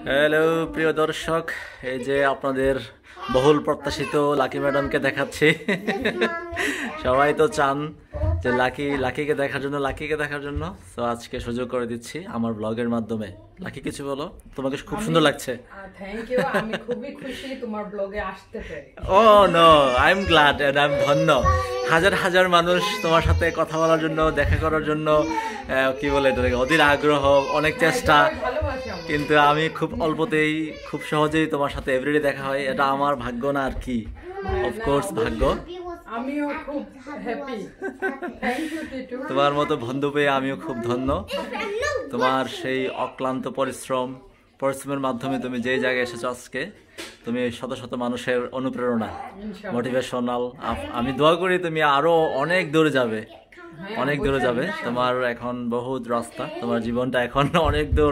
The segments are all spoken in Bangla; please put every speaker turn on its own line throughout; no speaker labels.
হ্যালো প্রিয় দর্শক, এই যে আপনাদের বহুল প্রত্যাশিত লাকি ম্যাডামকে দেখাচ্ছি। সবাই তো চান যে লাকিকে দেখার জন্য। তো আজকে সুযোগ করে দিচ্ছি আমার ব্লগের মাধ্যমে। লাকি, কিছু বলো, তোমাকে খুব সুন্দর লাগছে।
থ্যাংক ইউ, আমি খুবই খুশি তোমার ব্লগে আসতে পেরে।
Oh no, I am glad and I am ধন্য। হাজার হাজার মানুষ তোমার সাথে কথা বলার জন্য, দেখা করার জন্য কি বলে এটাকে অধীর আগ্রহ, অনেক চেষ্টা, কিন্তু আমি খুব অল্পতেই খুব সহজেই তোমার সাথে এভরিডে দেখা হয়। এটা আমার ভাগ্য না আর কি, অফকোর্স ভাগ্য।
আমিও খুব হ্যাপি, থ্যাংক ইউ টিটু।
তোমার মতো বন্ধু পেয়ে আমিও খুব ধন্য। তোমার সেই অক্লান্ত পরিশ্রমের মাধ্যমে তুমি যেই জায়গায় এসেছো আজকে, তুমি শত শত মানুষের অনুপ্রেরণা, মোটিভেশনাল। আমি দোয়া করি তুমি আরো অনেক দূরে যাবে, অনেক দূরে যাবে। তোমার এখন বহুত রাস্তা, তোমার জীবনটা এখন অনেক দূর।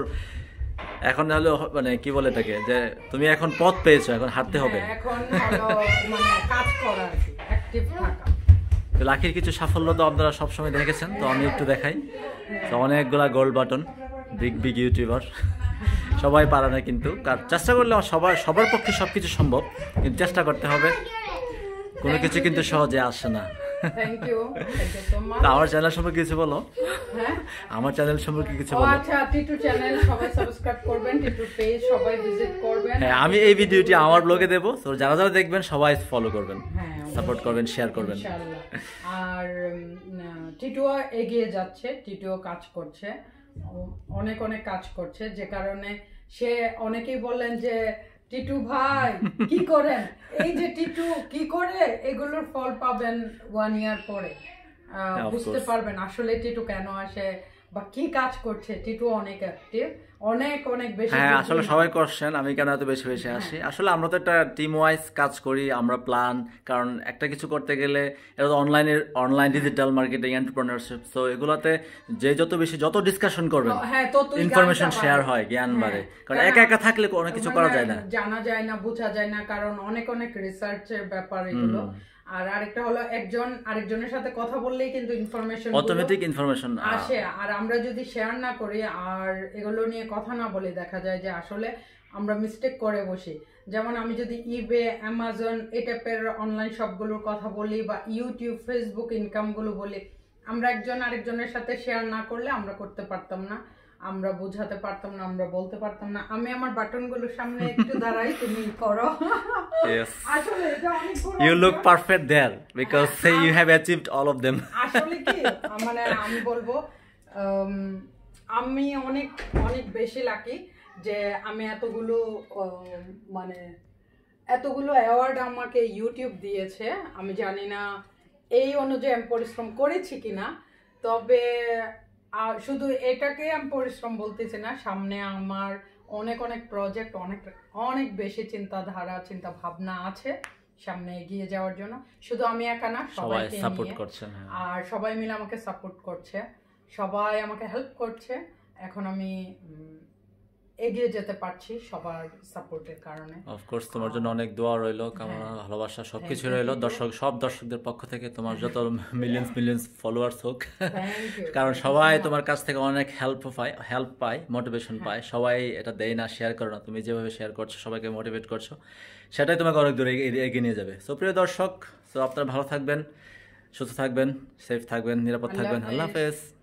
এখন হলো মানে কি বলে এটাকে, যে তুমি এখন পথ পেয়েছো, এখন হাঁটতে হবে।
এখন হলো মানে কাজ করা, অ্যাক্টিভ থাকা।
তো লাকির কিছু সাফল্য তো আপনারা সবসময় দেখেছেন, তো আমি একটু দেখাই। তো অনেকগুলা গোল্ড বাটন, বিগ ইউটিউবার। সবাই পারে না, কিন্তু চেষ্টা করলে সবার পক্ষে সবকিছু সম্ভব, কিন্তু চেষ্টা করতে হবে। কোনো কিছু কিন্তু সহজে আসে না।
Thank you so much.
আমার চ্যানেল সম্পর্কে কিছু বলো।
হ্যাঁ,
আমার চ্যানেল সম্পর্কে কিছু বলো।
আচ্ছা, টিটু চ্যানেল সবাই সাবস্ক্রাইব করবেন, টিটু পেজ সবাই ভিজিট করবেন।
হ্যাঁ, আমি এই ভিডিওটি আমার ব্লগে দেবো, তো যারা যারা দেখবেন সবাই ফলো করবেন, সাপোর্ট করবেন, শেয়ার করবেন।
আর টিটুও এগিয়ে যাচ্ছে, টিটুও কাজ করছে, অনেক অনেক কাজ করছে, যে কারণে সে অনেকেই বললেন যে টিটু ভাই কি করেন, এই যে টিটু কি করে, এগুলোর ফল পাবেন 1 ইয়ার পরে, বুঝতে পারবেন আসলে টিটু কেন আসে বা কি কাজ করছে। টিটু অনেক অ্যাক্টিভ, অনেক অনেক বেশি।
হ্যাঁ, আসলে সবাই করছেন, আমি কেন এত বেশি বেশি আসি। আসলে আমরা তো একটা টিম ওয়াইজ কাজ করি, আমরা প্ল্যান, কারণ একটা কিছু করতে গেলে এটা তো online digital marketing, entrepreneurship, so এগুলাতে যে যত ডিসকাশন করবেন, ইনফরমেশন শেয়ার হয়, জ্ঞান বাড়ে। কারণ একা একা থাকলে অনেক কিছু করা যায় না,
জানা যায় না, বোঝা যায় না, কারণ অনেক অনেক রিসার্চের ব্যাপার এগুলো। আর আরেকটা হলো একজন আরেকজনের সাথে কথা বললেই কিন্তু
অটোমেটিক ইনফরমেশন
আসে। আর আমরা যদি শেয়ার না করি আর এগুলো নিয়ে কথা না বলি, দেখা যায় যে আসলে আমরা মিস্টেক করে বসি। যেমন আমি যদি ইবে, অ্যামাজন এই টাইপের অনলাইন শপগুলোর কথা বলি, বা ইউটিউব, ফেসবুক ইনকামগুলো বলি, আমরা একজন আরেকজনের সাথে শেয়ার না করলে আমরা করতে পারতাম না, আমরা বোঝাতে পারতাম না, আমরা বলতে পারতাম না। আমি আমার বাটনগুলোর সামনে একটু দাঁড়াই, তুমি করো। আসলে এটা অনেক বড়,
you look perfect there because you have achieved all of them.
আসলে কি মানে আমি বলবো আমি অনেক অনেক বেশি লাকি যে আমি এতগুলো অ্যাওয়ার্ড আমাকে ইউটিউব দিয়েছে। আমি জানি না এই অনুযায়ী আমি পরিশ্রম করেছি কিনা, তবে শুধু এটাকে আমি পরিশ্রম বলতেছি না, সামনে আমার অনেক অনেক প্রজেক্ট, অনেক বেশি চিন্তা ভাবনা আছে সামনে এগিয়ে যাওয়ার জন্য। শুধু আমি একা না, সবাই সাপোর্ট করছে, আর সবাই মিলে আমাকে সাপোর্ট করছে, সবাই আমাকে হেল্প করছে। এখন আমি এগিয়ে যেতে পারছি সবার সাপোর্টের কারণে।
অফকোর্স তোমার জন্য অনেক দোয়া রইলো, কামনা, ভালোবাসা সবকিছু রইলো। সব দর্শকদের পক্ষ থেকে তোমার যত মিলিয়ন্স ফলোয়ার্স হোক, কারণ সবাই তোমার কাছ থেকে অনেক হেল্প পায়, মোটিভেশন পায়। সবাই এটা দেয় না, শেয়ার করো না। তুমি যেভাবে শেয়ার করছো, সবাইকে মোটিভেট করছো, সেটাই তোমাকে অনেক দূরে এগিয়ে নিয়ে যাবে। সো প্রিয় দর্শক, আপনারা ভালো থাকবেন, সুস্থ থাকবেন, সেফ থাকবেন, নিরাপদ থাকবেন। আল্লাহ হাফেজ।